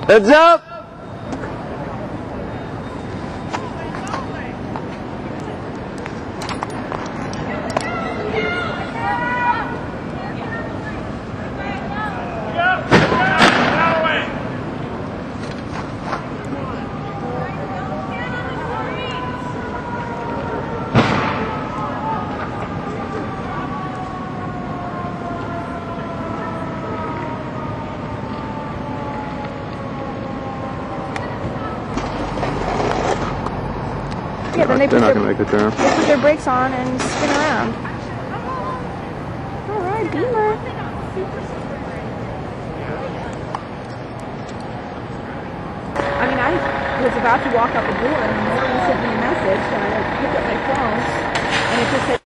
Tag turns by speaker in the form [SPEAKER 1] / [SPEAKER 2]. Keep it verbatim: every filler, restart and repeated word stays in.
[SPEAKER 1] Heads up!
[SPEAKER 2] Yeah, then they
[SPEAKER 1] They're
[SPEAKER 2] put,
[SPEAKER 1] not
[SPEAKER 2] their,
[SPEAKER 1] gonna make it there.
[SPEAKER 2] they put their brakes on and spin around. Alright, Beamer. I mean, I was about to walk out the door and Morgan sent me a message and I picked up my phone and it just said